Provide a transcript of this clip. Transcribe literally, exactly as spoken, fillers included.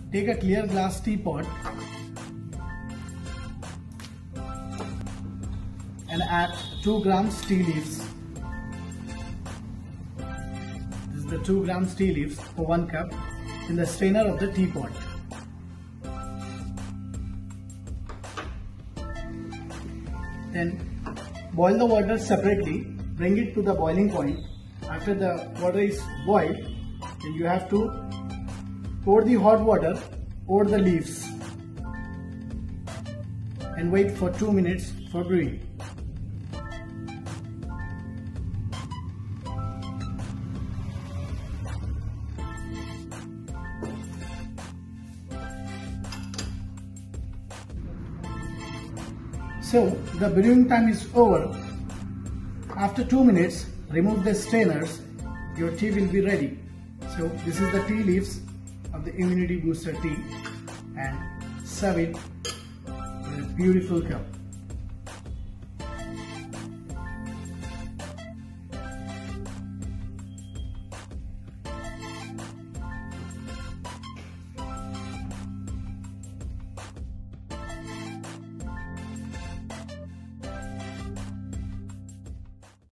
take a clear glass teapot and add two grams tea leaves. This is the two grams tea leaves for one cup in the strainer of the teapot. Then boil the water separately, bring it to the boiling point. After the water is boiled, then you have to pour the hot water over the leaves and wait for two minutes for brewing. So the brewing time is over. After two minutes, remove the strainers. Your tea will be ready. So this is the tea leaves of the immunity booster tea, and serve it in a beautiful cup.